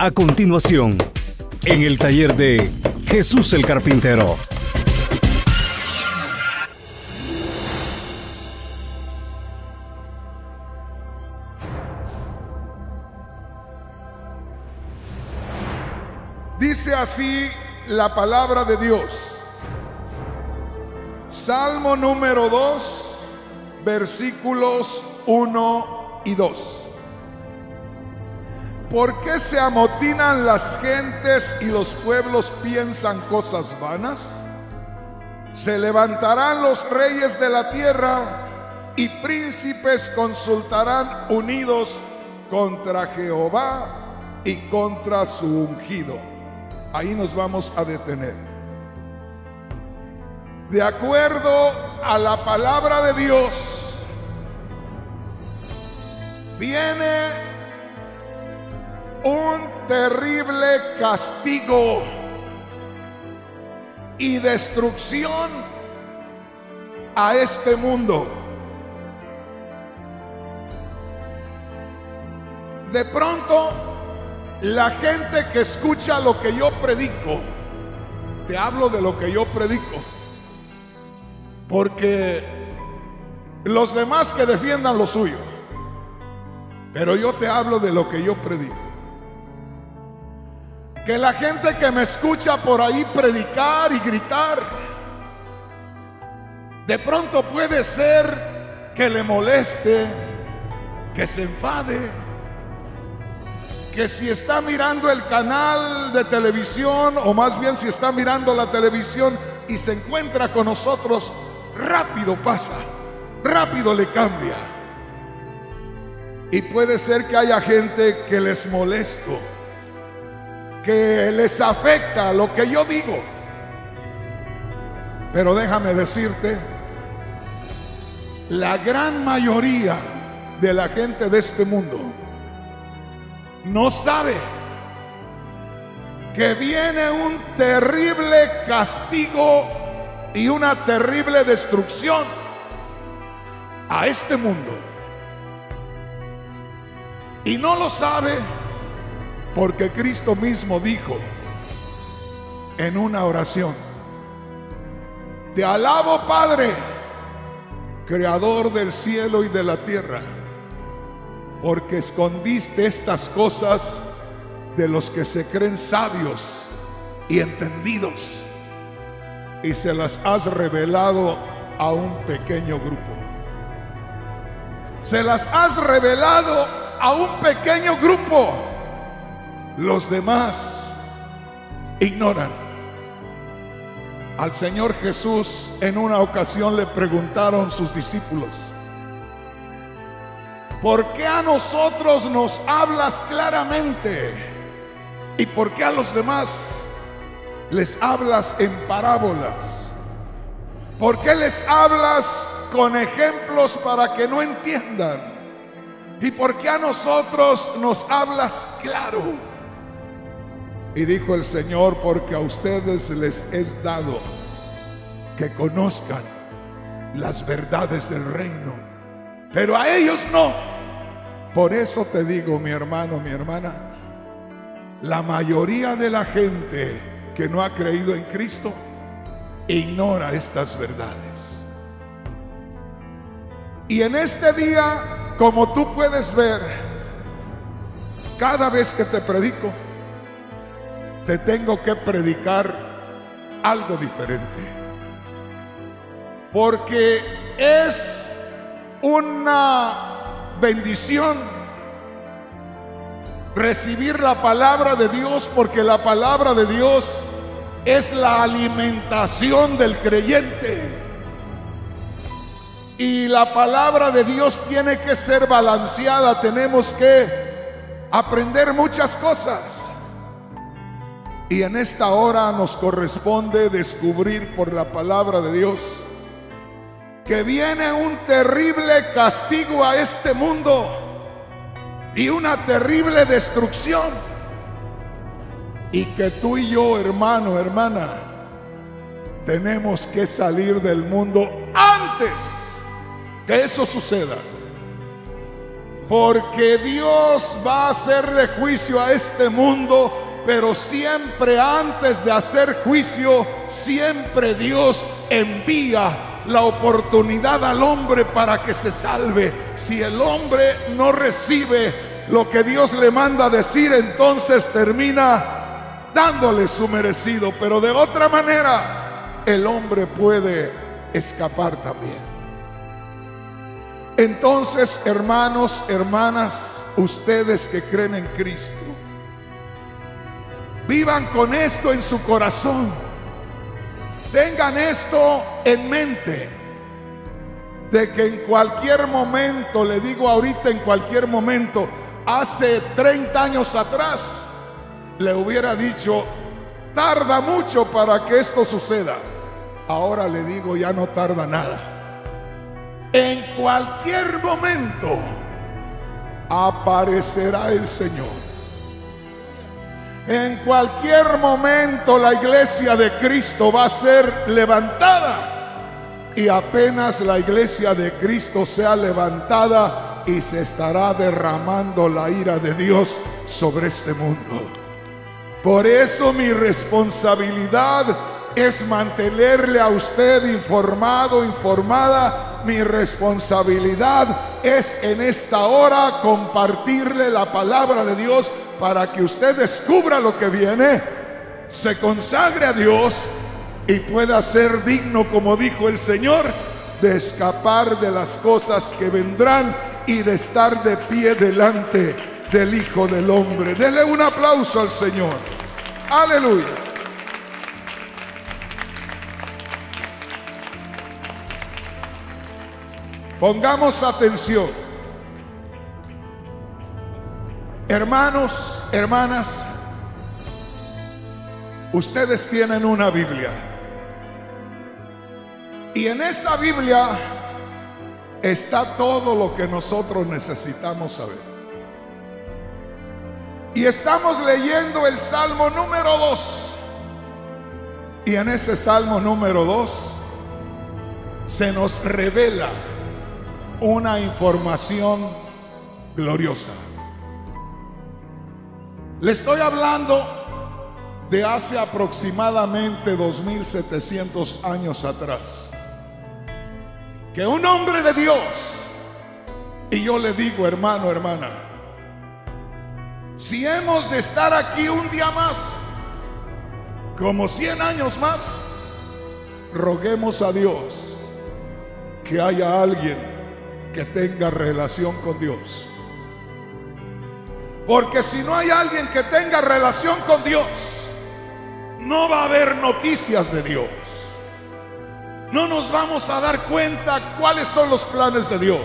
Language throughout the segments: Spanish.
A continuación, en el taller de Jesús el Carpintero. Dice así la palabra de Dios. Salmo número 2, versículos 1 y 2. ¿Por qué se amotinan las gentes y los pueblos piensan cosas vanas? Se levantarán los reyes de la tierra y príncipes consultarán unidos contra Jehová y contra su ungido. Ahí nos vamos a detener. De acuerdo a la palabra de Dios, viene un terrible castigo y destrucción a este mundo. De pronto, la gente que escucha lo que yo predico, te hablo de lo que yo predico, porque los demás que defiendan lo suyo, pero yo te hablo de lo que yo predico. Que la gente que me escucha por ahí predicar y gritar, de pronto puede ser que le moleste, que se enfade, que si está mirando el canal de televisión, o más bien si está mirando la televisión y se encuentra con nosotros, rápido pasa, rápido le cambia. Y puede ser que haya gente que les molesto, que les afecta lo que yo digo. Pero déjame decirte, la gran mayoría de la gente de este mundo no sabe que viene un terrible castigo y una terrible destrucción a este mundo. Y no lo sabe porque Cristo mismo dijo en una oración: te alabo, Padre, creador del cielo y de la tierra, porque escondiste estas cosas de los que se creen sabios y entendidos y se las has revelado a un pequeño grupo. Se las has revelado a un pequeño grupo. Los demás ignoran. Al Señor Jesús en una ocasión le preguntaron sus discípulos: ¿por qué a nosotros nos hablas claramente? ¿Y por qué a los demás les hablas en parábolas? ¿Por qué les hablas con ejemplos para que no entiendan? ¿Y por qué a nosotros nos hablas claro? Y dijo el Señor: porque a ustedes les es dado que conozcan las verdades del reino, pero a ellos no. Por eso te digo, mi hermano, mi hermana, la mayoría de la gente que no ha creído en Cristo ignora estas verdades. Y en este día, como tú puedes ver, cada vez que te predico, te tengo que predicar algo diferente, porque es una bendición recibir la palabra de Dios, porque la palabra de Dios es la alimentación del creyente. Y la palabra de Dios tiene que ser balanceada. Tenemos que aprender muchas cosas. Y en esta hora nos corresponde descubrir por la palabra de Dios que viene un terrible castigo a este mundo y una terrible destrucción. Y que tú y yo, hermano, hermana, tenemos que salir del mundo antes que eso suceda. porque Dios va a hacerle juicio a este mundo, pero siempre antes de hacer juicio, siempre Dios envía la oportunidad al hombre para que se salve. Si el hombre no recibe lo que Dios le manda decir, entonces termina dándole su merecido, pero de otra manera el hombre puede escapar también. Entonces, hermanos, hermanas, ustedes que creen en Cristo, vivan con esto en su corazón. Tengan esto en mente, de que en cualquier momento, le digo ahorita, en cualquier momento, hace 30 años atrás, le hubiera dicho, tarda mucho para que esto suceda. Ahora le digo, ya no tarda nada. En cualquier momento aparecerá el Señor. En cualquier momento la iglesia de Cristo va a ser levantada. Y apenas la iglesia de Cristo sea levantada, y se estará derramando la ira de Dios sobre este mundo. Por eso mi responsabilidad es mantenerle a usted informado, informada. Mi responsabilidad es en esta hora compartirle la palabra de Dios para que usted descubra lo que viene, se consagre a Dios y pueda ser digno, como dijo el Señor, de escapar de las cosas que vendrán y de estar de pie delante del Hijo del Hombre. Dele un aplauso al Señor. Aleluya. Pongamos atención. Hermanos, hermanas, ustedes tienen una Biblia. Y en esa Biblia está todo lo que nosotros necesitamos saber. Y estamos leyendo el Salmo número 2. Y en ese Salmo número 2 se nos revela una información gloriosa. Le estoy hablando de hace aproximadamente 2700 años atrás, que un hombre de Dios, y yo le digo, hermano, hermana, si hemos de estar aquí un día más, como 100 años más, roguemos a Dios que haya alguien que tenga relación con Dios. Porque si no hay alguien que tenga relación con Dios, no va a haber noticias de Dios. No nos vamos a dar cuenta cuáles son los planes de Dios.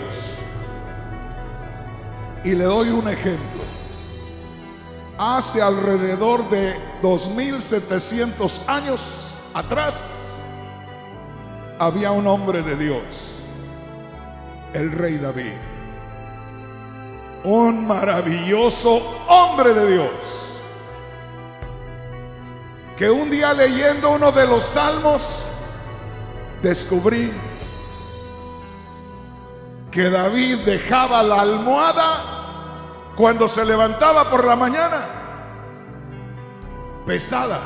Y le doy un ejemplo. Hace alrededor de 2700 años atrás, había un hombre de Dios, el rey David. Un maravilloso hombre de Dios, que un día, leyendo uno de los salmos, descubrí que David dejaba la almohada cuando se levantaba por la mañana pesada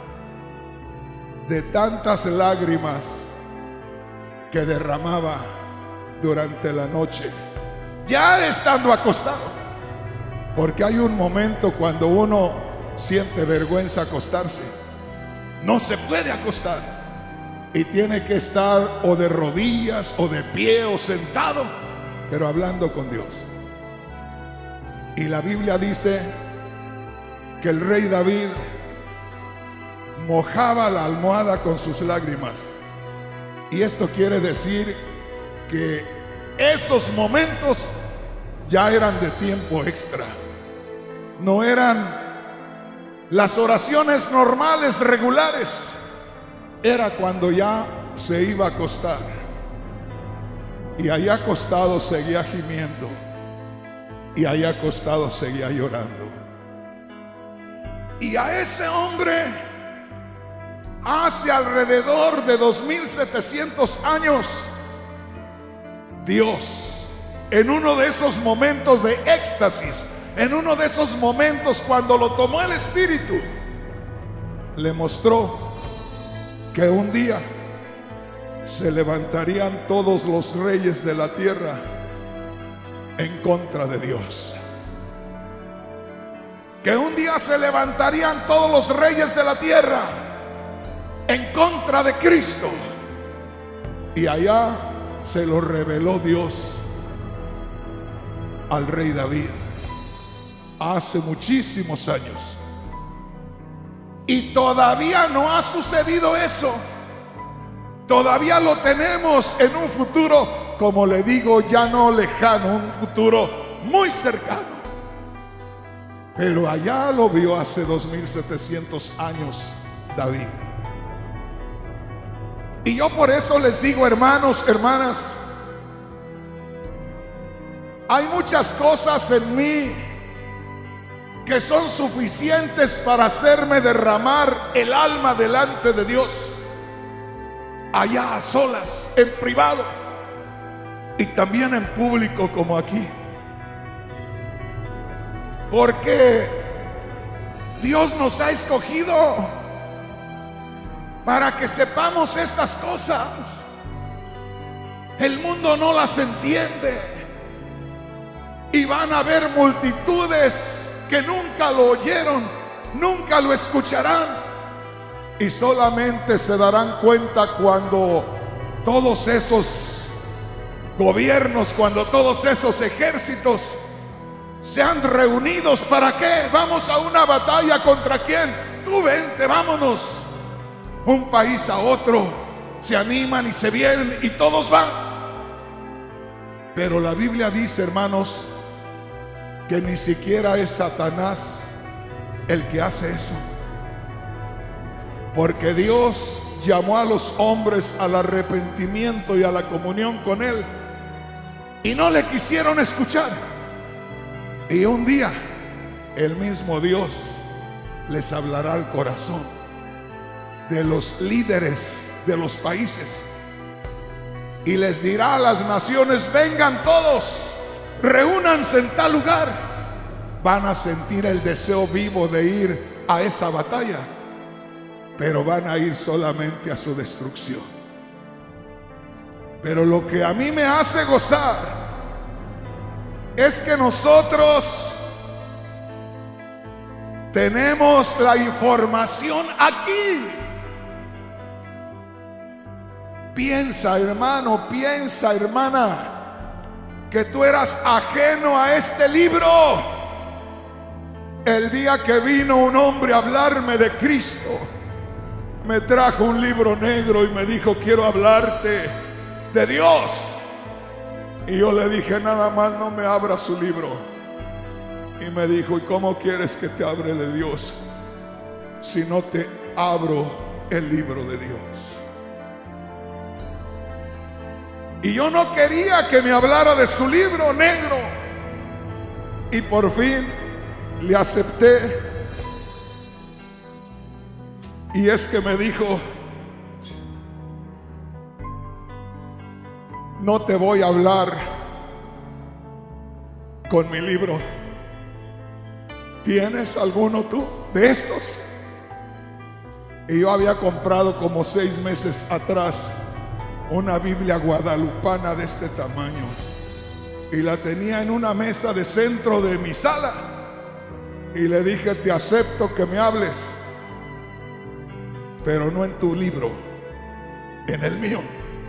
de tantas lágrimas que derramaba durante la noche, ya estando acostado. Porque hay un momento cuando uno siente vergüenza acostarse, no se puede acostar y tiene que estar o de rodillas o de pie o sentado, pero hablando con Dios. Y la Biblia dice que el rey David mojaba la almohada con sus lágrimas. Y esto quiere decir que esos momentos ya eran de tiempo extra. No eran las oraciones normales, regulares. Era cuando ya se iba a acostar. Y ahí acostado seguía gimiendo. Y ahí acostado seguía llorando. Y a ese hombre, hace alrededor de 2700 años, Dios en uno de esos momentos de éxtasis, en uno de esos momentos cuando lo tomó el Espíritu, le mostró que un día se levantarían todos los reyes de la tierra en contra de Dios. Que un día se levantarían todos los reyes de la tierra en contra de Cristo. Y allá se lo reveló Dios al rey David hace muchísimos años. Y todavía no ha sucedido eso. Todavía lo tenemos en un futuro, como le digo, ya no lejano, un futuro muy cercano. Pero allá lo vio hace 2700 años David. Y yo por eso les digo, hermanos, hermanas, hay muchas cosas en mí que son suficientes para hacerme derramar el alma delante de Dios, allá a solas, en privado y también en público como aquí. Porque Dios nos ha escogido para que sepamos estas cosas. El mundo no las entiende y van a haber multitudes que nunca lo oyeron, nunca lo escucharán, y solamente se darán cuenta cuando todos esos gobiernos, cuando todos esos ejércitos sean reunidos. ¿Para qué? Vamos a una batalla. ¿Contra quién? Tú vente, vámonos. Un país a otro se animan y se vienen y todos van. Pero la Biblia dice, hermanos, que ni siquiera es Satanás el que hace eso. Porque Dios llamó a los hombres al arrepentimiento y a la comunión con Él, y no le quisieron escuchar. Y un día el mismo Dios les hablará al corazón de los líderes de los países y les dirá a las naciones: vengan todos, reúnanse en tal lugar. Van a sentir el deseo vivo de ir a esa batalla, pero van a ir solamente a su destrucción. Pero lo que a mí me hace gozar es que nosotros tenemos la información aquí. Piensa, hermano, piensa, hermana, que tú eras ajeno a este libro el día que vino un hombre a hablarme de Cristo. Me trajo un libro negro y me dijo: quiero hablarte de Dios. Y yo le dije: nada más no me abra su libro. Y me dijo: ¿y cómo quieres que te hable de Dios si no te abro el libro de Dios? Y yo no quería que me hablara de su libro negro. Y por fin le acepté. Y es que me dijo: no te voy a hablar con mi libro. ¿Tienes alguno tú de estos? Y yo había comprado como 6 meses atrás una Biblia guadalupana de este tamaño, y la tenía en una mesa de centro de mi sala. Y le dije: te acepto que me hables, pero no en tu libro, en el mío.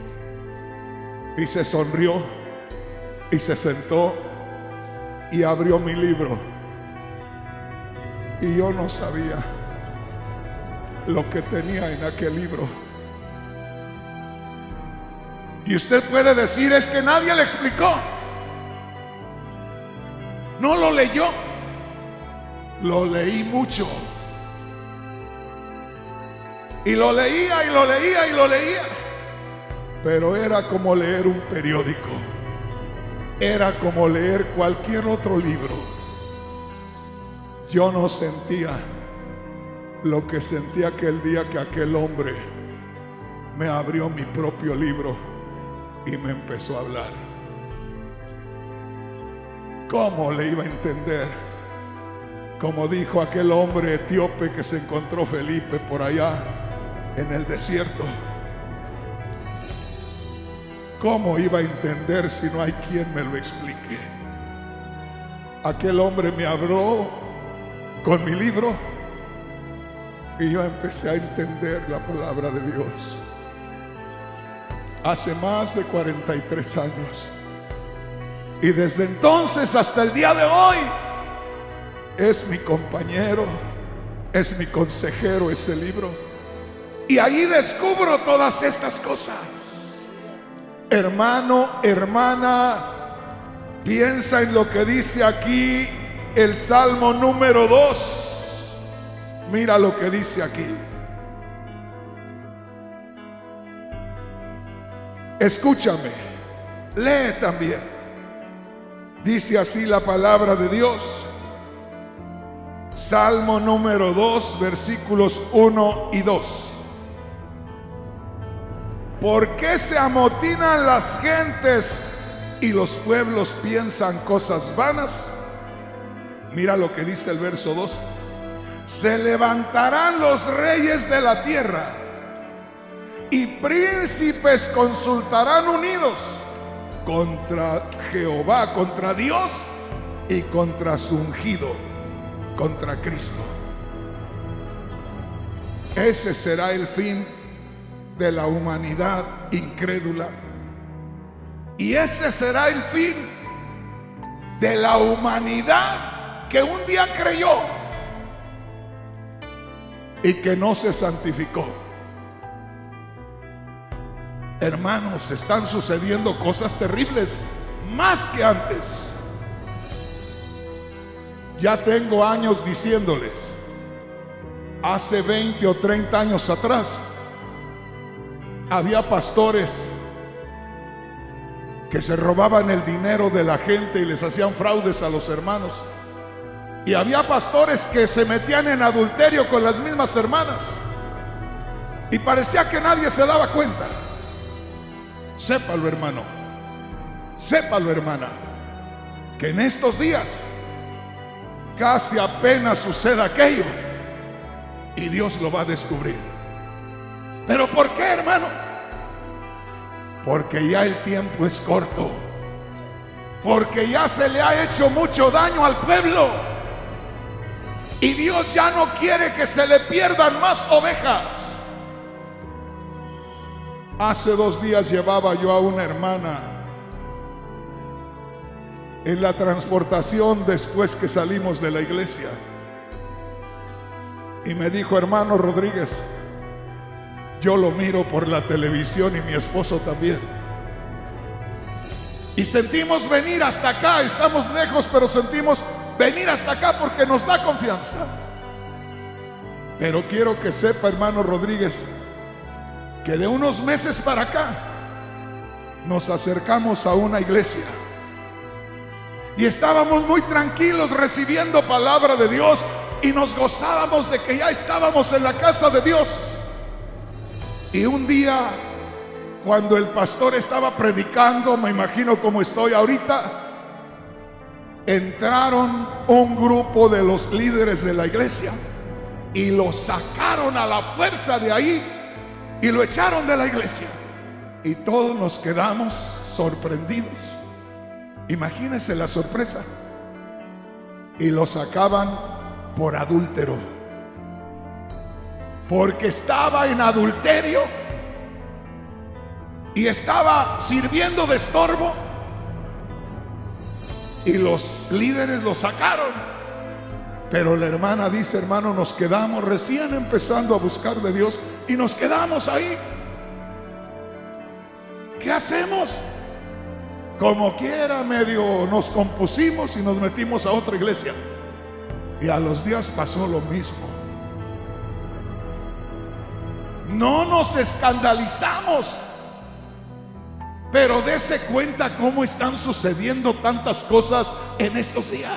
Y se sonrió y se sentó y abrió mi libro. Y yo no sabía lo que tenía en aquel libro. Y usted puede decir: es que nadie le explicó, no lo leyó. Lo leí mucho. Y lo leía y lo leía y lo leía. Pero era como leer un periódico. Era como leer cualquier otro libro. Yo no sentía lo que sentí aquel día que aquel hombre me abrió mi propio libro y me empezó a hablar. ¿Cómo le iba a entender? Como dijo aquel hombre etíope que se encontró Felipe por allá en el desierto. ¿Cómo iba a entender si no hay quien me lo explique? Aquel hombre me habló con mi libro y yo empecé a entender la palabra de Dios. Hace más de 43 años. Y desde entonces hasta el día de hoy es mi compañero, es mi consejero ese libro. Y ahí descubro todas estas cosas. Hermano, hermana, piensa en lo que dice aquí el Salmo número 2. Mira lo que dice aquí. Escúchame, lee también. Dice así la palabra de Dios. Salmo número 2, versículos 1 y 2. ¿Por qué se amotinan las gentes y los pueblos piensan cosas vanas? Mira lo que dice el verso 2. Se levantarán los reyes de la tierra y príncipes consultarán unidos contra Jehová, contra Dios y contra su ungido, contra Cristo. Ese será el fin de la humanidad incrédula. Y ese será el fin de la humanidad que un día creyó y que no se santificó. Hermanos, están sucediendo cosas terribles, más que antes. Ya tengo años diciéndoles, hace 20 o 30 años atrás, había pastores que se robaban el dinero de la gente y les hacían fraudes a los hermanos. Y había pastores que se metían en adulterio con las mismas hermanas. Y parecía que nadie se daba cuenta. Sépalo, hermano, sépalo, hermana, que en estos días casi apenas sucede aquello y Dios lo va a descubrir. ¿Pero por qué, hermano? Porque ya el tiempo es corto, porque ya se le ha hecho mucho daño al pueblo y Dios ya no quiere que se le pierdan más ovejas. Hace 2 días llevaba yo a una hermana en la transportación después que salimos de la iglesia y me dijo: hermano Rodríguez, yo lo miro por la televisión y mi esposo también, y sentimos venir hasta acá. Estamos lejos, pero sentimos venir hasta acá porque nos da confianza. Pero quiero que sepa, hermano Rodríguez, que de unos meses para acá nos acercamos a una iglesia y estábamos muy tranquilos recibiendo palabra de Dios y nos gozábamos de que ya estábamos en la casa de Dios. Y un día, cuando el pastor estaba predicando, me imagino como estoy ahorita, entraron un grupo de los líderes de la iglesia y lo sacaron a la fuerza de ahí y lo echaron de la iglesia. Y todos nos quedamos sorprendidos. Imagínense la sorpresa. Y lo sacaban por adúltero, porque estaba en adulterio y estaba sirviendo de estorbo. Y los líderes lo sacaron. Pero la hermana dice: hermano, nos quedamos recién empezando a buscar de Dios y nos quedamos ahí. ¿Qué hacemos? Como quiera, medio nos compusimos y nos metimos a otra iglesia. Y a los días pasó lo mismo. No nos escandalizamos, pero dése cuenta cómo están sucediendo tantas cosas en estos días.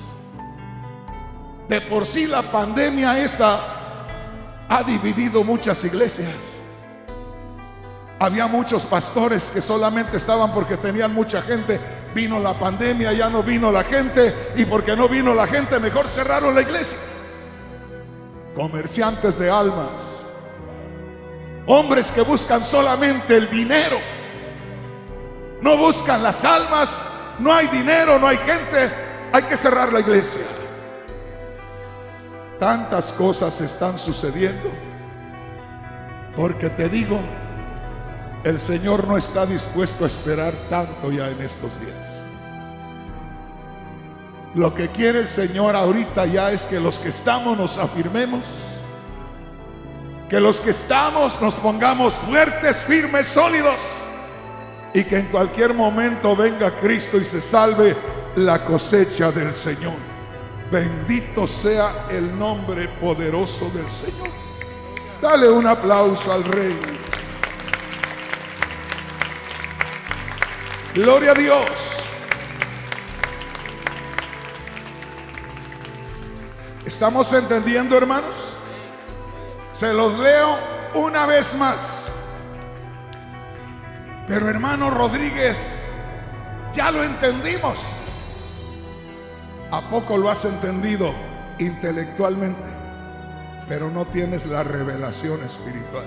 De por sí la pandemia esa ha dividido muchas iglesias. Había muchos pastores que solamente estaban porque tenían mucha gente vino la pandemia, ya no vino la gente, y porque no vino la gente, mejor cerraron la iglesia. Comerciantes de almas, hombres que buscan solamente el dinero, no buscan las almas. No hay dinero, no hay gente, hay que cerrar la iglesia. Tantas cosas están sucediendo, porque te digo, el Señor no está dispuesto a esperar tanto ya en estos días. Lo que quiere el Señor ahorita ya es que los que estamos nos afirmemos, que los que estamos nos pongamos fuertes, firmes, sólidos, y que en cualquier momento venga Cristo y se salve la cosecha del Señor. Bendito sea el nombre poderoso del Señor. Dale un aplauso al Rey. Gloria a Dios. ¿Estamos entendiendo, hermanos? Se los leo una vez más. Pero hermano Rodríguez, ya lo entendimos. ¿A poco lo has entendido intelectualmente? Pero no tienes la revelación espiritual.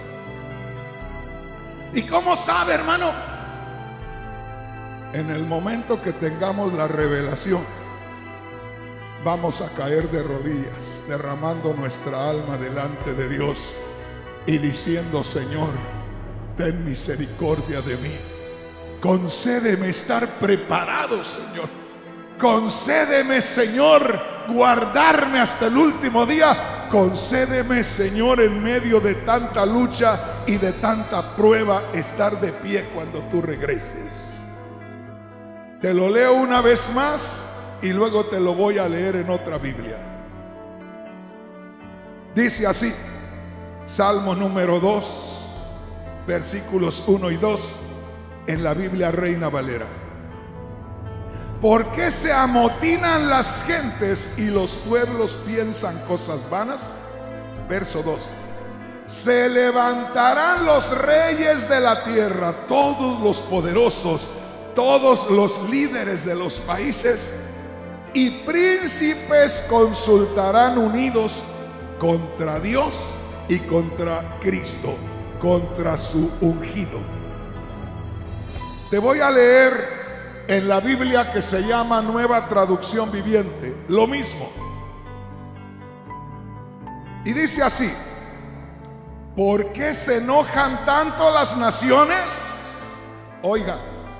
¿Y cómo sabe, hermano? En el momento que tengamos la revelación, vamos a caer de rodillas, derramando nuestra alma delante de Dios y diciendo: Señor, ten misericordia de mí. Concédeme estar preparado, Señor. Concédeme, Señor, guardarme hasta el último día. Concédeme, Señor, en medio de tanta lucha y de tanta prueba, estar de pie cuando tú regreses. Te lo leo una vez más y luego te lo voy a leer en otra Biblia. Dice así, Salmo número 2, versículos 1 y 2 en la Biblia Reina Valera. ¿Por qué se amotinan las gentes y los pueblos piensan cosas vanas? Verso 2. Se levantarán los reyes de la tierra, todos los poderosos, todos los líderes de los países, y príncipes consultarán unidos contra Dios y contra Cristo, contra su ungido. Te voy a leer en la Biblia que se llama Nueva Traducción Viviente, lo mismo. Y dice así: ¿por qué se enojan tanto las naciones? Oiga,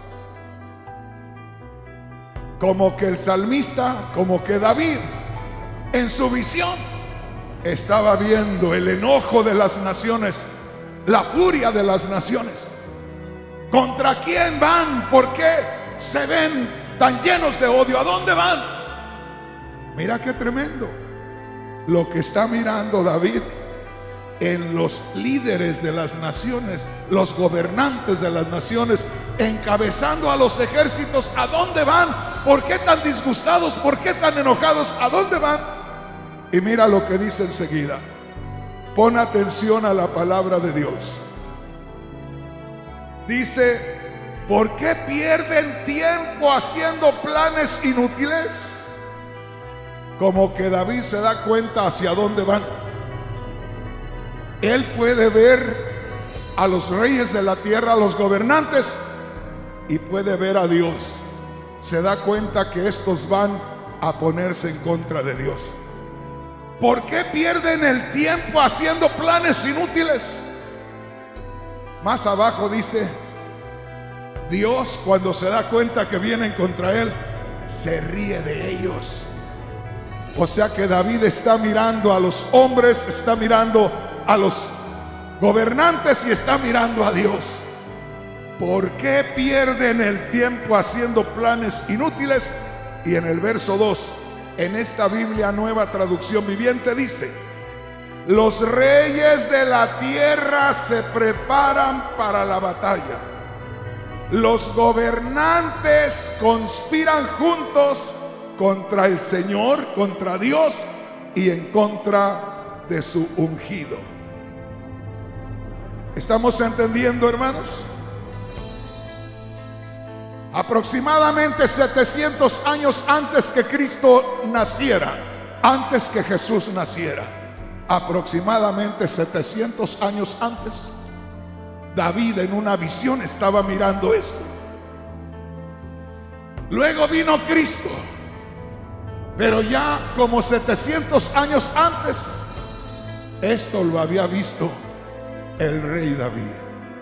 como que el salmista, como que David, en su visión, estaba viendo el enojo de las naciones, la furia de las naciones. ¿Contra quién van? ¿Por qué se ven tan llenos de odio? ¿A dónde van? Mira qué tremendo lo que está mirando David en los líderes de las naciones, los gobernantes de las naciones, encabezando a los ejércitos. ¿A dónde van? ¿Por qué tan disgustados? ¿Por qué tan enojados? ¿A dónde van? Y mira lo que dice enseguida. Pon atención a la palabra de Dios. Dice: ¿por qué pierden tiempo haciendo planes inútiles? Como que David se da cuenta hacia dónde van. Él puede ver a los reyes de la tierra, a los gobernantes, y puede ver a Dios. Se da cuenta que estos van a ponerse en contra de Dios. ¿Por qué pierden el tiempo haciendo planes inútiles? Más abajo dice: Dios, cuando se da cuenta que vienen contra él, se ríe de ellos. O sea que David está mirando a los hombres, está mirando a los gobernantes y está mirando a Dios. ¿Por qué pierden el tiempo haciendo planes inútiles? Y en el verso 2, en esta Biblia Nueva Traducción Viviente dice: los reyes de la tierra se preparan para la batalla. Los gobernantes conspiran juntos contra el Señor, contra Dios y en contra de su ungido. ¿Estamos entendiendo, hermanos? aproximadamente 700 años antes que Cristo naciera, antes que Jesús naciera, aproximadamente 700 años antes, David en una visión estaba mirando esto. Luego vino Cristo, pero ya como 700 años antes, esto lo había visto el rey David.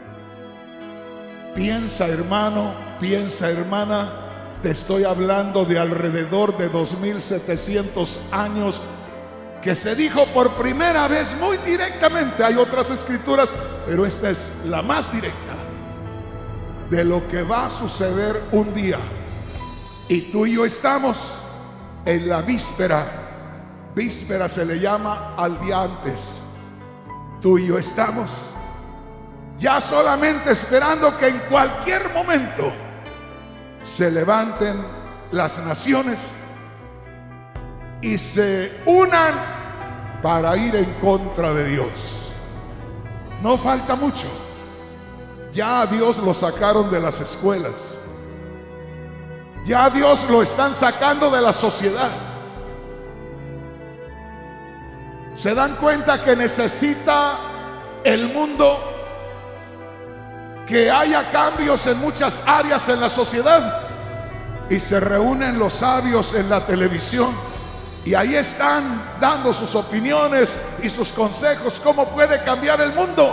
Piensa, hermano, piensa, hermana, te estoy hablando de alrededor de 2700 años que se dijo por primera vez muy directamente. Hay otras escrituras, pero esta es la más directa de lo que va a suceder un día. Y tú y yo estamos en la víspera. Víspera se le llama al día antes. Tú y yo estamos ya solamente esperando que en cualquier momento se levanten las naciones y se unan para ir en contra de Dios. No falta mucho. Ya a Dios lo sacaron de las escuelas. Ya a Dios lo están sacando de la sociedad. Se dan cuenta que necesita el mundo que haya cambios en muchas áreas en la sociedad, y se reúnen los sabios en la televisión y ahí están dando sus opiniones y sus consejos, cómo puede cambiar el mundo.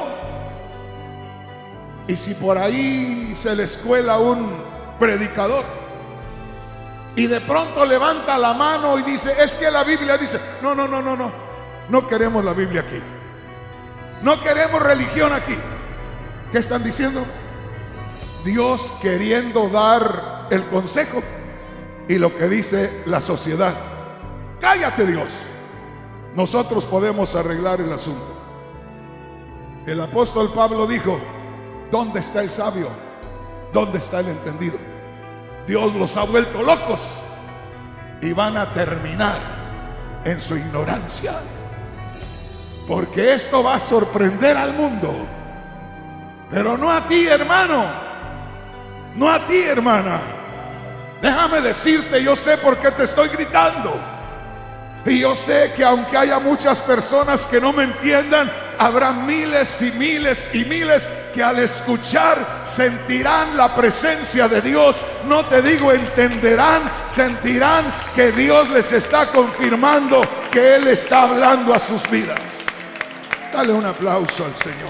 Y si por ahí se les cuela un predicador y de pronto levanta la mano y dice, es que la Biblia dice, no queremos la Biblia aquí, no queremos religión aquí. ¿Qué están diciendo? Dios queriendo dar el consejo y lo que dice la sociedad. Cállate, Dios, nosotros podemos arreglar el asunto. El apóstol Pablo dijo, ¿dónde está el sabio? ¿Dónde está el entendido? Dios los ha vuelto locos y van a terminar en su ignorancia, porque esto va a sorprender al mundo. Pero no a ti, hermano, no a ti, hermana. Déjame decirte, yo sé por qué te estoy gritando. Y yo sé que aunque haya muchas personas que no me entiendan, habrá miles y miles y miles que al escuchar sentirán la presencia de Dios. No te digo entenderán, sentirán que Dios les está confirmando que Él está hablando a sus vidas. Dale un aplauso al Señor.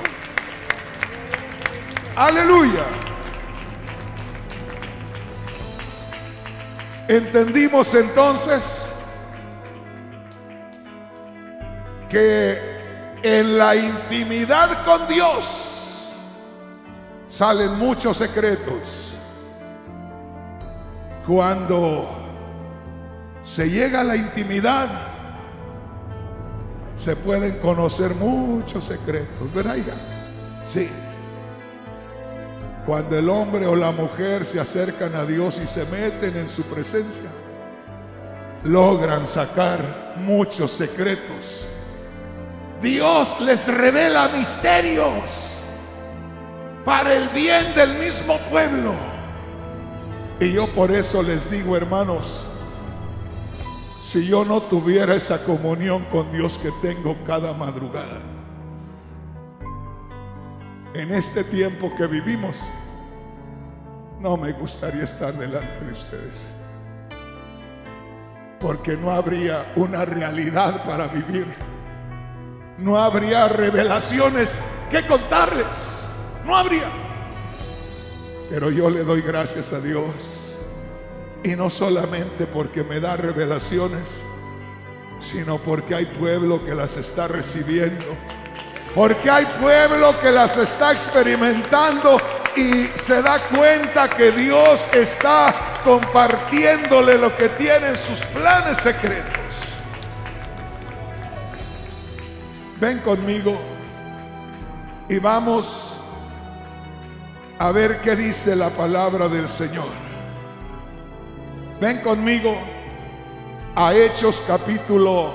Aleluya. Entendimos entonces que en la intimidad con Dios salen muchos secretos. Cuando se llega a la intimidad se pueden conocer muchos secretos, ¿verdad, hija? Sí. Cuando el hombre o la mujer se acercan a Dios y se meten en su presencia, logran sacar muchos secretos. Dios les revela misterios para el bien del mismo pueblo. Y yo por eso les digo, hermanos, si yo no tuviera esa comunión con Dios que tengo cada madrugada, en este tiempo que vivimos, no me gustaría estar delante de ustedes, porque no habría una realidad para vivir, no habría revelaciones que contarles, no habría. Pero yo le doy gracias a Dios, y no solamente porque me da revelaciones, sino porque hay pueblo que las está recibiendo, porque hay pueblo que las está experimentando y se da cuenta que Dios está compartiéndole lo que tiene en sus planes secretos. Ven conmigo y vamos a ver qué dice la palabra del Señor. Ven conmigo a Hechos capítulo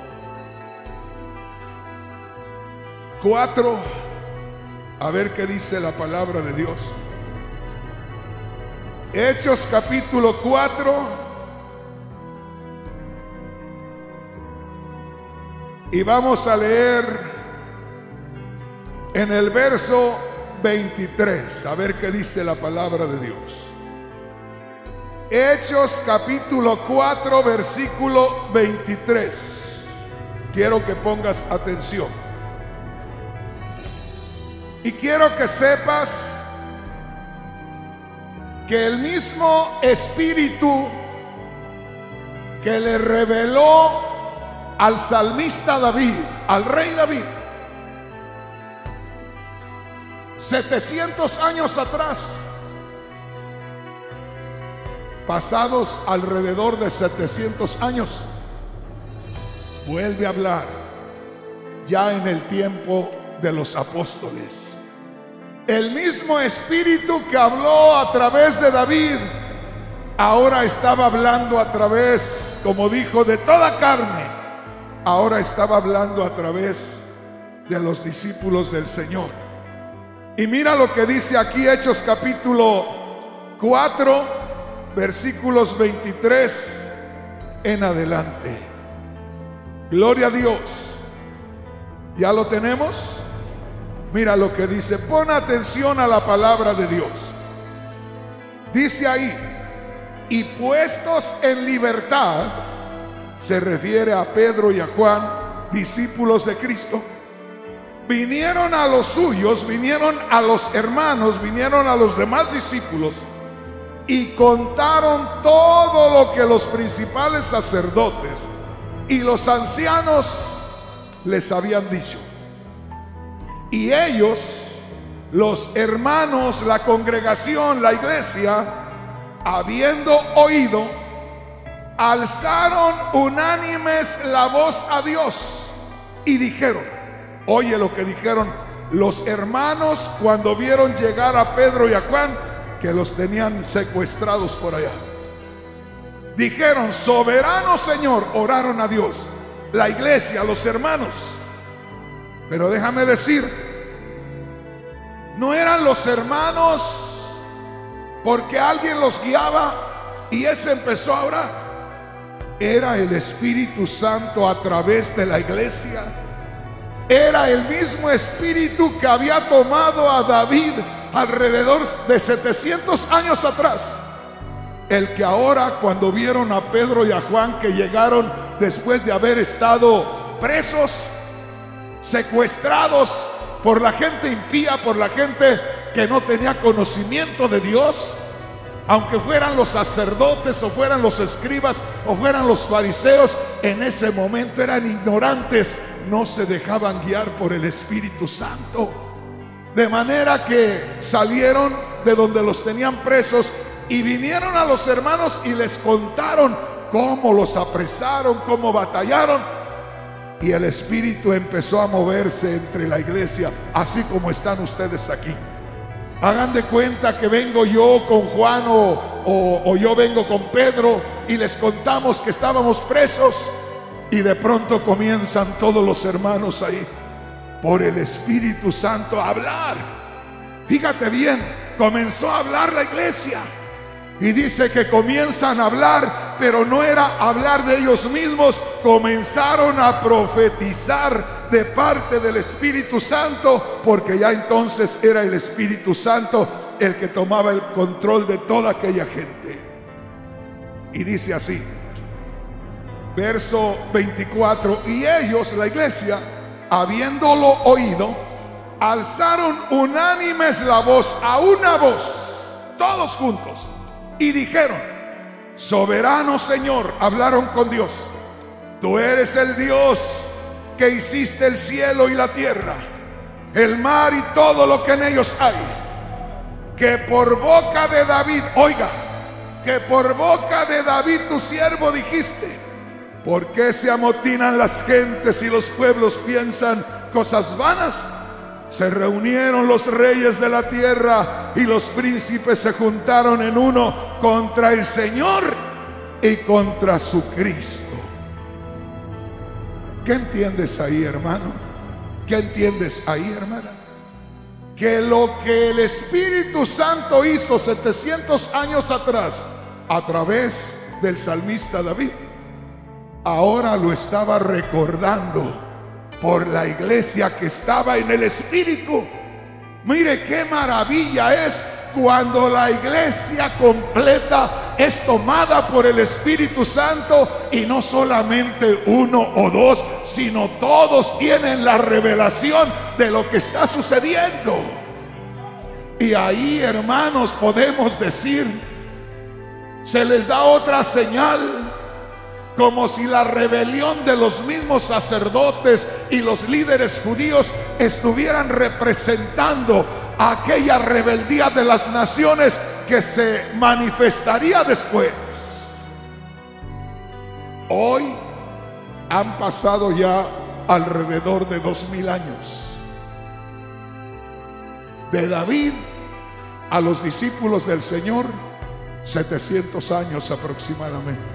4, a ver qué dice la palabra de Dios. Hechos capítulo 4. Y vamos a leer en el verso 23, a ver qué dice la palabra de Dios. Hechos capítulo 4, versículo 23. Quiero que pongas atención. Y quiero que sepas que el mismo Espíritu que le reveló al salmista David, al rey David, 700 años atrás, pasados alrededor de 700 años, vuelve a hablar ya en el tiempo de los apóstoles. El mismo Espíritu que habló a través de David, ahora estaba hablando a través, como dijo, de toda carne. Ahora estaba hablando a través de los discípulos del Señor. Y mira lo que dice aquí Hechos capítulo 4, versículos 23 en adelante. Gloria a Dios. ¿Ya lo tenemos? Mira lo que dice. Pon atención a la palabra de Dios. Dice ahí: y puestos en libertad, se refiere a Pedro y a Juan, discípulos de Cristo, vinieron a los suyos, vinieron a los hermanos, vinieron a los demás discípulos y contaron todo lo que los principales sacerdotes y los ancianos les habían dicho. Y ellos, los hermanos, la congregación, la iglesia, habiendo oído, alzaron unánimes la voz a Dios y dijeron, oye lo que dijeron los hermanos cuando vieron llegar a Pedro y a Juan, que los tenían secuestrados por allá. Dijeron, soberano Señor, oraron a Dios, la iglesia, los hermanos. Pero déjame decir, no eran los hermanos porque alguien los guiaba y ese empezó a orar. Era el Espíritu Santo a través de la iglesia. Era el mismo Espíritu que había tomado a David alrededor de 700 años atrás. El que ahora, cuando vieron a Pedro y a Juan que llegaron después de haber estado presos, secuestrados por la gente impía, por la gente que no tenía conocimiento de Dios, aunque fueran los sacerdotes o fueran los escribas o fueran los fariseos, en ese momento eran ignorantes, no se dejaban guiar por el Espíritu Santo. De manera que salieron de donde los tenían presos y vinieron a los hermanos y les contaron cómo los apresaron, cómo batallaron. Y el Espíritu empezó a moverse entre la iglesia, así como están ustedes aquí. Hagan de cuenta que vengo yo con Juan o yo vengo con Pedro y les contamos que estábamos presos y de pronto comienzan todos los hermanos ahí por el Espíritu Santo a hablar. Fíjate bien, comenzó a hablar la iglesia y dice que comienzan a hablar, pero no era hablar de ellos mismos, comenzaron a profetizar de parte del Espíritu Santo, porque ya entonces era el Espíritu Santo el que tomaba el control de toda aquella gente. Y dice así, verso 24: y ellos, la iglesia, habiéndolo oído, alzaron unánimes la voz, a una voz, todos juntos, y dijeron, soberano Señor, hablaron con Dios, tú eres el Dios que hiciste el cielo y la tierra, el mar y todo lo que en ellos hay, que por boca de David, oiga, que por boca de David tu siervo dijiste, ¿por qué se amotinan las gentes y los pueblos piensan cosas vanas? Se reunieron los reyes de la tierra y los príncipes se juntaron en uno contra el Señor y contra su Cristo. ¿Qué entiendes ahí, hermano? ¿Qué entiendes ahí, hermana? que lo que el Espíritu Santo hizo 700 años atrás a través del salmista David, ahora lo estaba recordando por la iglesia que estaba en el Espíritu. Mire qué maravilla es cuando la iglesia completa es tomada por el Espíritu Santo, y no solamente uno o dos, sino todos tienen la revelación de lo que está sucediendo. Y ahí, hermanos, podemos decir, se les da otra señal, como si la rebelión de los mismos sacerdotes y los líderes judíos estuvieran representando aquella rebeldía de las naciones que se manifestaría después. Hoy han pasado ya alrededor de 2000 años. De David a los discípulos del Señor, 700 años aproximadamente.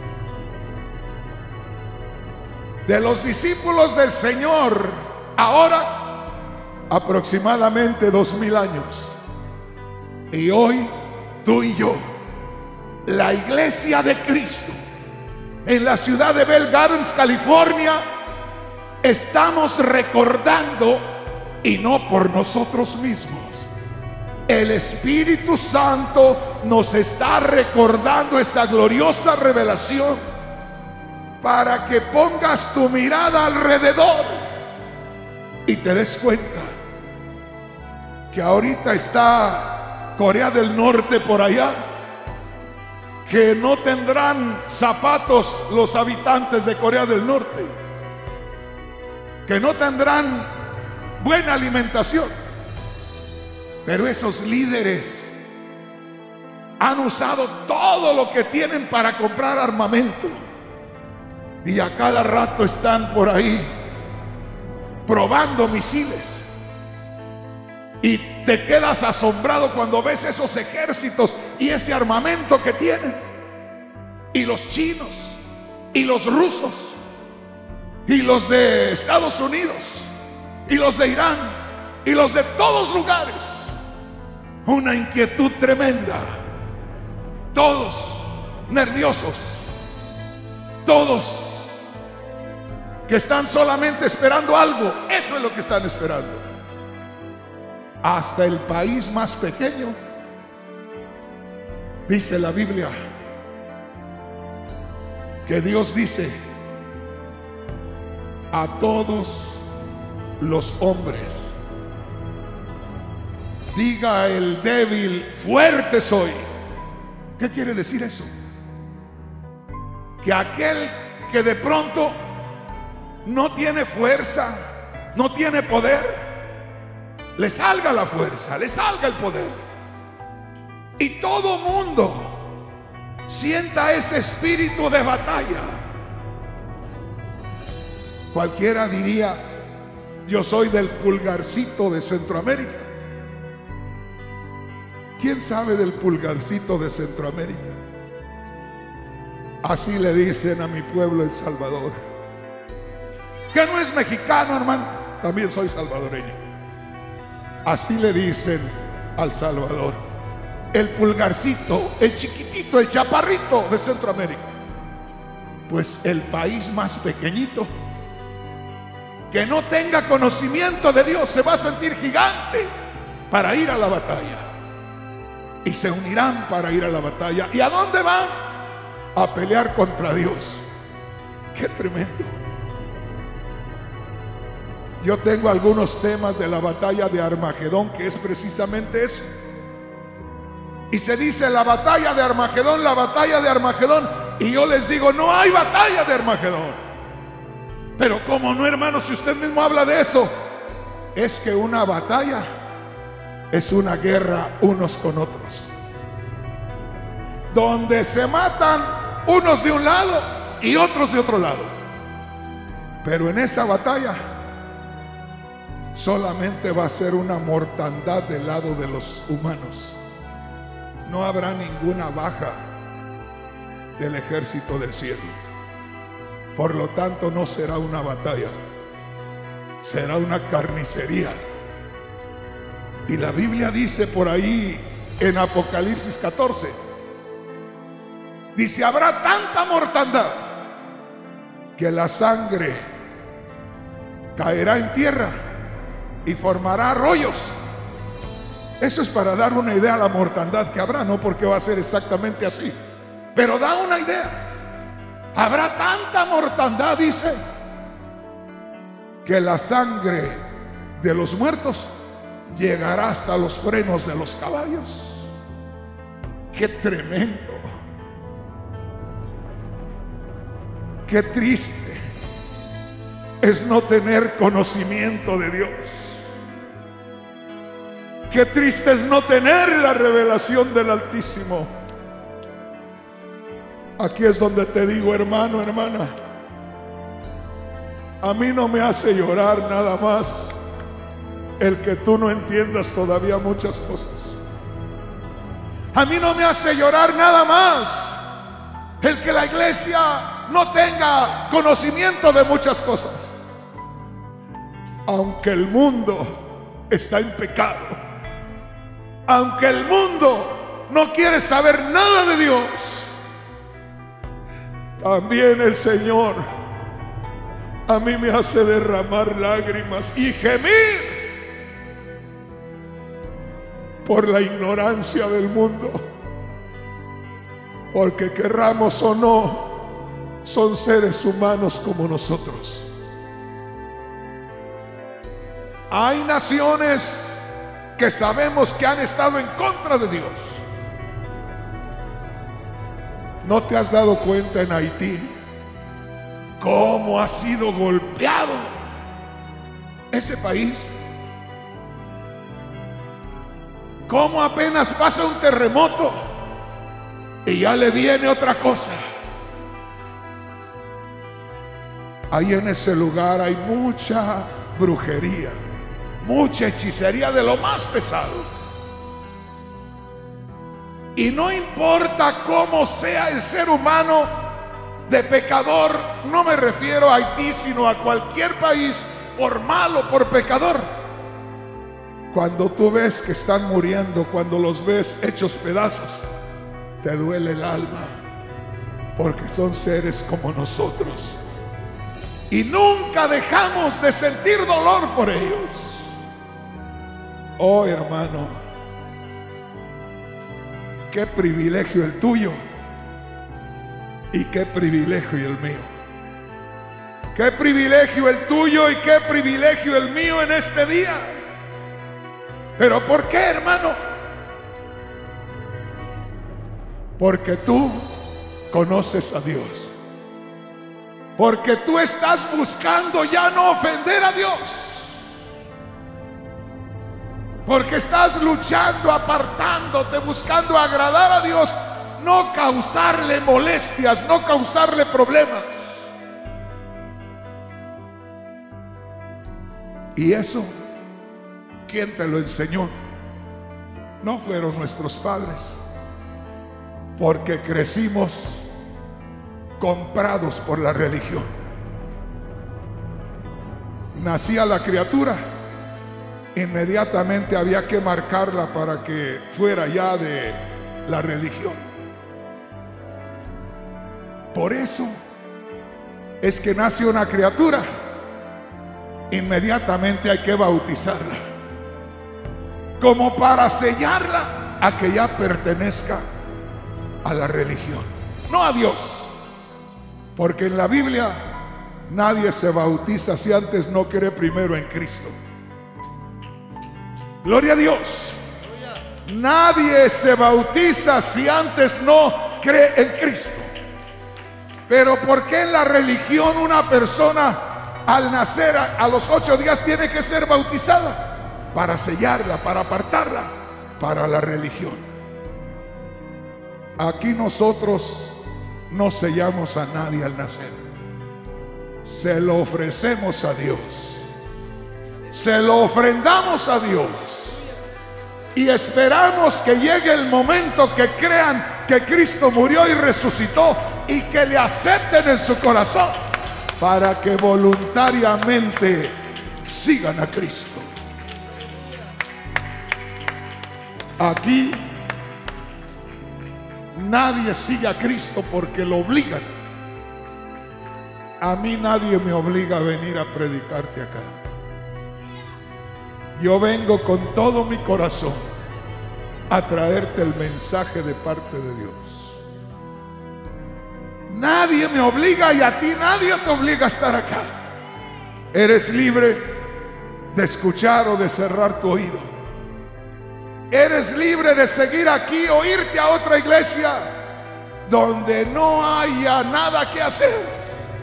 De los discípulos del Señor ahora, aproximadamente 2000 años. Y hoy, tú y yo, la iglesia de Cristo, en la ciudad de Bell Gardens, California, estamos recordando, y no por nosotros mismos, el Espíritu Santo nos está recordando esa gloriosa revelación, para que pongas tu mirada alrededor y te des cuenta que ahorita está Corea del Norte por allá, que no tendrán zapatos los habitantes de Corea del Norte, que no tendrán buena alimentación, pero esos líderes han usado todo lo que tienen para comprar armamento. Y a cada rato están por ahí probando misiles. Y te quedas asombrado cuando ves esos ejércitos y ese armamento que tienen. Y los chinos, y los rusos, y los de Estados Unidos, y los de Irán, y los de todos lugares. Una inquietud tremenda. Todos nerviosos. Todos que están solamente esperando algo. Eso es lo que están esperando. Hasta el país más pequeño, dice la Biblia, que Dios dice: a todos los hombres, diga el débil, fuerte soy. ¿Qué quiere decir eso? Que aquel que de pronto no tiene fuerza, no tiene poder, le salga la fuerza, le salga el poder, y todo mundo sienta ese espíritu de batalla. Cualquiera diría: yo soy del pulgarcito de Centroamérica. ¿Quién sabe del pulgarcito de Centroamérica? Así le dicen a mi pueblo, El Salvador. Que no es mexicano, hermano, también soy salvadoreño. Así le dicen al Salvador, el pulgarcito, el chiquitito, el chaparrito de Centroamérica. Pues el país más pequeñito que no tenga conocimiento de Dios se va a sentir gigante para ir a la batalla. Y se unirán para ir a la batalla. ¿Y a dónde van? A pelear contra Dios. ¡Qué tremendo! Yo tengo algunos temas de la batalla de Armagedón, que es precisamente eso. Y se dice la batalla de Armagedón, la batalla de Armagedón. Y yo les digo, no hay batalla de Armagedón. Pero ¿cómo no, hermano? Si usted mismo habla de eso. Es que una batalla es una guerra unos con otros, donde se matan unos de un lado y otros de otro lado. Pero en esa batalla solamente va a ser una mortandad del lado de los humanos. No habrá ninguna baja del ejército del cielo. Por lo tanto, no será una batalla, será una carnicería. Y la Biblia dice por ahí en Apocalipsis 14, dice, habrá tanta mortandad que la sangre caerá en tierra y formará arroyos. Eso es para dar una idea a la mortandad que habrá, no porque va a ser exactamente así, pero da una idea. Habrá tanta mortandad, dice, que la sangre de los muertos llegará hasta los frenos de los caballos. ¡Qué tremendo! ¡Qué triste es no tener conocimiento de Dios! ¡Qué triste es no tener la revelación del Altísimo! Aquí es donde te digo, hermano, hermana, a mí no me hace llorar nada más el que tú no entiendas todavía muchas cosas. A mí no me hace llorar nada más el que la iglesia no tenga conocimiento de muchas cosas. Aunque el mundo está en pecado, aunque el mundo no quiere saber nada de Dios, también el Señor a mí me hace derramar lágrimas y gemir por la ignorancia del mundo. Porque querramos o no, son seres humanos como nosotros. Hay naciones que sabemos que han estado en contra de Dios. ¿No te has dado cuenta en Haití cómo ha sido golpeado ese país? Cómo apenas pasa un terremoto y ya le viene otra cosa. Ahí en ese lugar hay mucha brujería, mucha hechicería de lo más pesado. Y no importa cómo sea el ser humano de pecador, no me refiero a Haití, sino a cualquier país, por malo, por pecador. Cuando tú ves que están muriendo, cuando los ves hechos pedazos, te duele el alma, porque son seres como nosotros. Y nunca dejamos de sentir dolor por ellos. Oh, hermano, qué privilegio el tuyo y qué privilegio el mío. Qué privilegio el tuyo y qué privilegio el mío en este día. ¿Pero por qué, hermano? Porque tú conoces a Dios. Porque tú estás buscando ya no ofender a Dios. Porque estás luchando, apartándote, buscando agradar a Dios, no causarle molestias, no causarle problemas. Y eso, ¿quién te lo enseñó? No fueron nuestros padres, porque crecimos comprados por la religión. Nacía la criatura, inmediatamente había que marcarla para que fuera ya de la religión. Por eso es que nace una criatura, inmediatamente hay que bautizarla, como para sellarla a que ya pertenezca a la religión, no a Dios. Porque en la Biblia nadie se bautiza si antes no cree primero en Cristo. Gloria a Dios. Nadie se bautiza si antes no cree en Cristo. Pero ¿por qué en la religión una persona al nacer a los 8 días tiene que ser bautizada? Para sellarla, para apartarla para la religión. Aquí nosotros no sellamos a nadie al nacer. Se lo ofrecemos a Dios. Se lo ofrendamos a Dios. Y esperamos que llegue el momento que crean que Cristo murió y resucitó y que le acepten en su corazón para que voluntariamente sigan a Cristo. Aquí nadie sigue a Cristo porque lo obligan. A mí nadie me obliga a venir a predicarte acá. Yo vengo con todo mi corazón a traerte el mensaje de parte de Dios. Nadie me obliga y a ti nadie te obliga a estar acá. Eres libre de escuchar o de cerrar tu oído. Eres libre de seguir aquí o irte a otra iglesia donde no haya nada que hacer.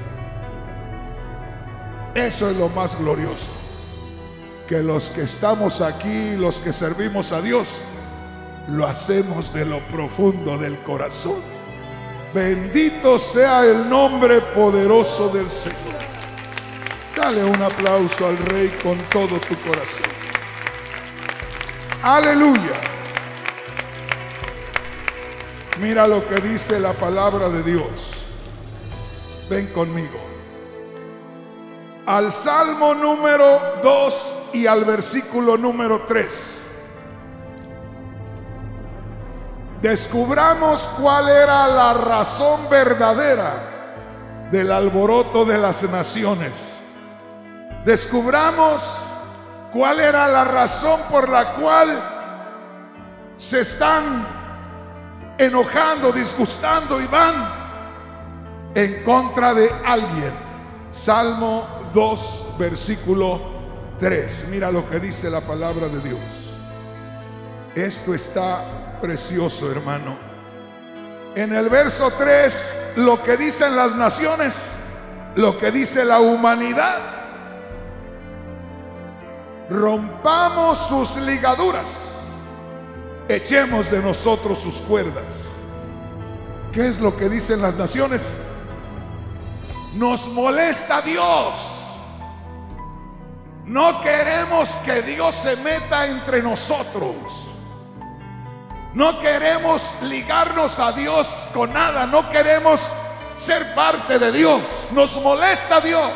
Eso es lo más glorioso, que los que estamos aquí, los que servimos a Dios, lo hacemos de lo profundo del corazón. Bendito sea el nombre poderoso del Señor. Dale un aplauso al Rey con todo tu corazón. Aleluya. Mira lo que dice la palabra de Dios. Ven conmigo al Salmo número 2 y al versículo número 3. Descubramos cuál era la razón verdadera del alboroto de las naciones. Descubramos cuál era la razón por la cual se están enojando, disgustando y van en contra de alguien. Salmo 2, versículo 3. Mira lo que dice la palabra de Dios. Esto está precioso, hermano. En el verso 3, lo que dicen las naciones, lo que dice la humanidad. Rompamos sus ligaduras, echemos de nosotros sus cuerdas. ¿Qué es lo que dicen las naciones? Nos molesta Dios. No queremos que Dios se meta entre nosotros. No queremos ligarnos a Dios con nada. No queremos ser parte de Dios. Nos molesta Dios.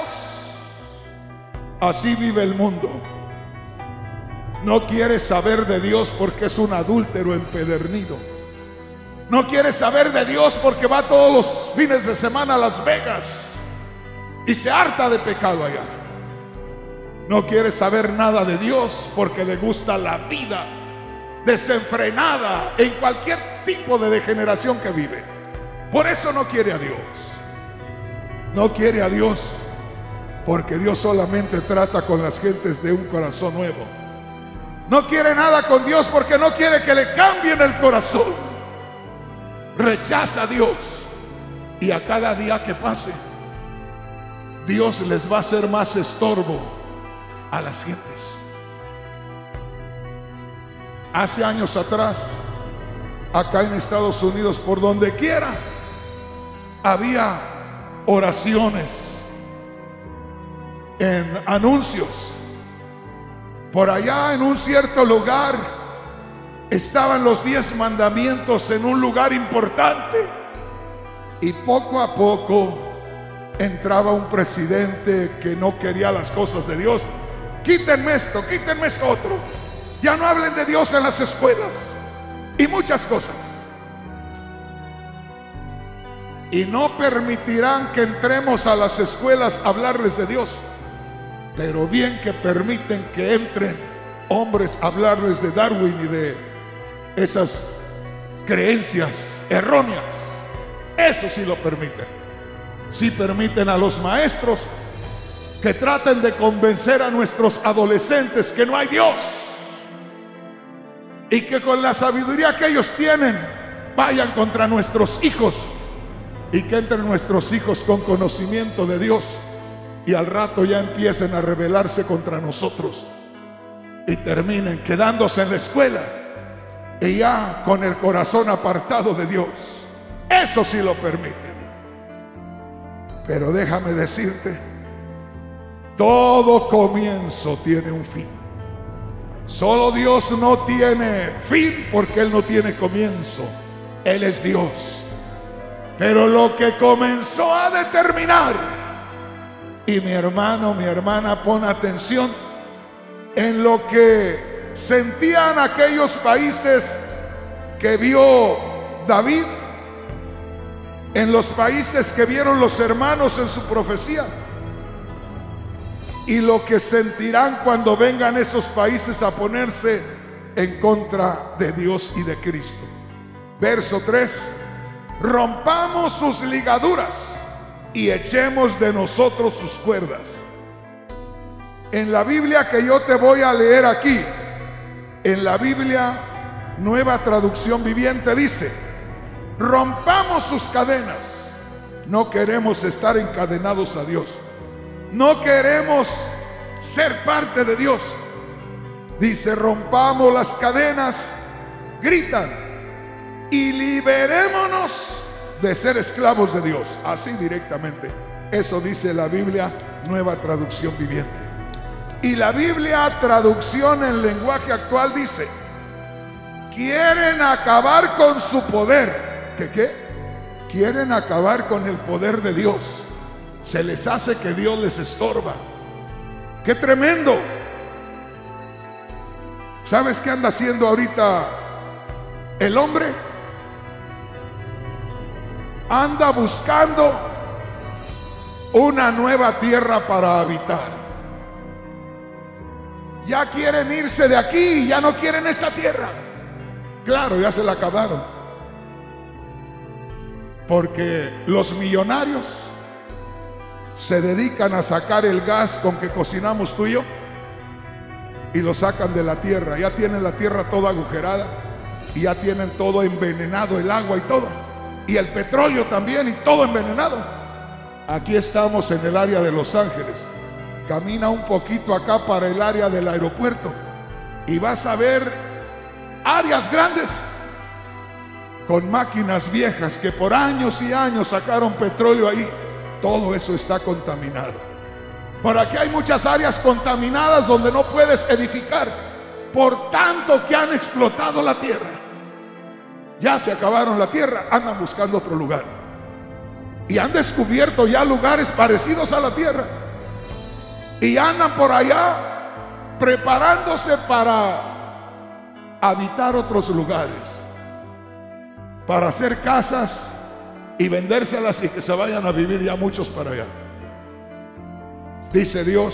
Así vive el mundo. No quiere saber de Dios porque es un adúltero empedernido. No quiere saber de Dios porque va todos los fines de semana a Las Vegas y se harta de pecado allá. No quiere saber nada de Dios porque le gusta la vida desenfrenada en cualquier tipo de degeneración que vive. Por eso no quiere a Dios. No quiere a Dios porque Dios solamente trata con las gentes de un corazón nuevo. No quiere nada con Dios porque no quiere que le cambien el corazón. Rechaza a Dios. Y a cada día que pase, Dios les va a hacer más estorbo a las gentes. Hace años atrás, acá en Estados Unidos, por donde quiera, había oraciones en anuncios. Por allá en un cierto lugar estaban los 10 mandamientos en un lugar importante. Y poco a poco entraba un presidente que no quería las cosas de Dios. Quítenme esto otro. Ya no hablen de Dios en las escuelas. Y muchas cosas. Y no permitirán que entremos a las escuelas a hablarles de Dios. Pero bien que permiten que entren hombres a hablarles de Darwin y de esas creencias erróneas. Eso sí lo permiten. Sí permiten a los maestros que traten de convencer a nuestros adolescentes que no hay Dios. Y que con la sabiduría que ellos tienen vayan contra nuestros hijos. Y que entren nuestros hijos con conocimiento de Dios. Y al rato ya empiecen a rebelarse contra nosotros y terminen quedándose en la escuela y ya con el corazón apartado de Dios. Eso sí lo permiten. Pero déjame decirte, todo comienzo tiene un fin. Solo Dios no tiene fin porque Él no tiene comienzo. Él es Dios. Pero lo que comenzó a determinar. Y mi hermano, mi hermana, pon atención en lo que sentían aquellos países que vio David, en los países que vieron los hermanos en su profecía, y lo que sentirán cuando vengan esos países a ponerse en contra de Dios y de Cristo. Verso 3: rompamos sus ligaduras y echemos de nosotros sus cuerdas. En la Biblia que yo te voy a leer aquí, en la Biblia Nueva Traducción Viviente, dice: rompamos sus cadenas. No queremos estar encadenados a Dios. No queremos ser parte de Dios. Dice: rompamos las cadenas, gritan, y liberémonos de ser esclavos de Dios. Así directamente. Eso dice la Biblia Nueva Traducción Viviente. Y la Biblia Traducción en lenguaje actual dice: quieren acabar con su poder. ¿Qué? Quieren acabar con el poder de Dios. Se les hace que Dios les estorba. ¡Qué tremendo! ¿Sabes qué anda haciendo ahorita el hombre? Anda buscando una nueva tierra para habitar. Ya quieren irse de aquí y ya no quieren esta tierra. Claro, ya se la acabaron. Porque los millonarios se dedican a sacar el gas con que cocinamos tú y yo, y lo sacan de la tierra. Ya tienen la tierra toda agujerada y ya tienen todo envenenado, el agua y todo, y el petróleo también, y todo envenenado. Aquí estamos en el área de Los Ángeles. Camina un poquito acá para el área del aeropuerto y vas a ver áreas grandes con máquinas viejas que por años y años sacaron petróleo ahí. Todo eso está contaminado. Por aquí hay muchas áreas contaminadas donde no puedes edificar, por tanto que han explotado la tierra. Ya se acabaron la tierra, andan buscando otro lugar. Y han descubierto ya lugares parecidos a la tierra. Y andan por allá preparándose para habitar otros lugares, para hacer casas y vendérselas y que se vayan a vivir ya muchos para allá. Dice Dios: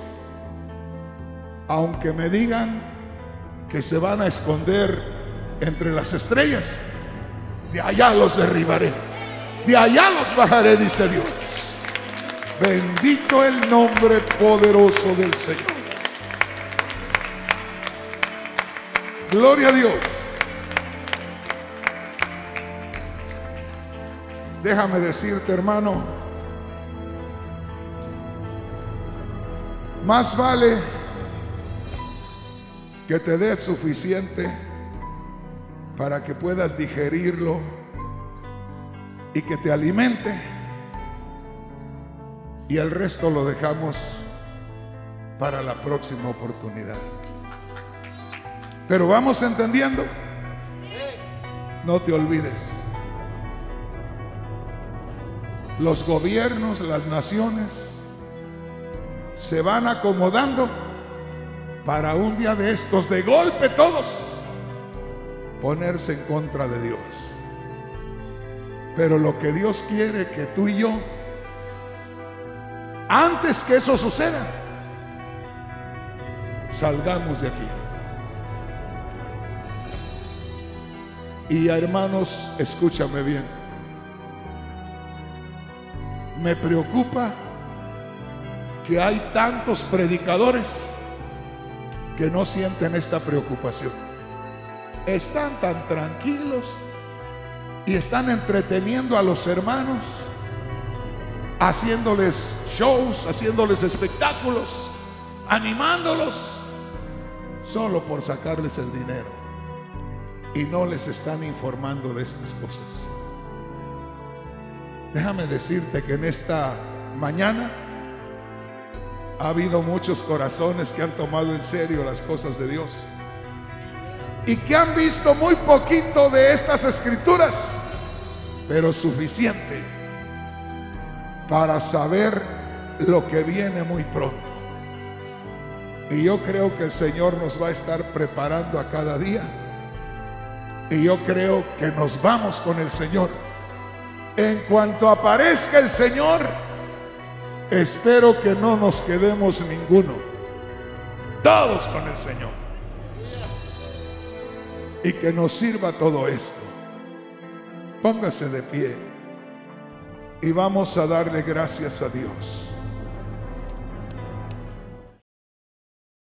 aunque me digan que se van a esconder entre las estrellas, de allá los derribaré, de allá los bajaré, dice Dios. Bendito el nombre poderoso del Señor. Gloria a Dios. Déjame decirte, hermano, más vale que te dé suficiente para que puedas digerirlo y que te alimente, y el resto lo dejamos para la próxima oportunidad. Pero vamos entendiendo. No te olvides, los gobiernos, las naciones se van acomodando para un día de estos, de golpe todos, ponerse en contra de Dios. Pero lo que Dios quiere que tú y yo, antes que eso suceda, salgamos de aquí. Y hermanos, escúchame bien. Me preocupa que hay tantos predicadores que no sienten esta preocupación. Están tan tranquilos y están entreteniendo a los hermanos, haciéndoles shows, haciéndoles espectáculos, animándolos, solo por sacarles el dinero. Y no les están informando de estas cosas. Déjame decirte que en esta mañana ha habido muchos corazones que han tomado en serio las cosas de Dios y que han visto muy poquito de estas escrituras, pero suficiente para saber lo que viene muy pronto. Y yo creo que el Señor nos va a estar preparando a cada día. Y yo creo que nos vamos con el Señor. En cuanto aparezca el Señor, espero que no nos quedemos ninguno. Todos con el Señor. Y que nos sirva todo esto. Póngase de pie y vamos a darle gracias a Dios.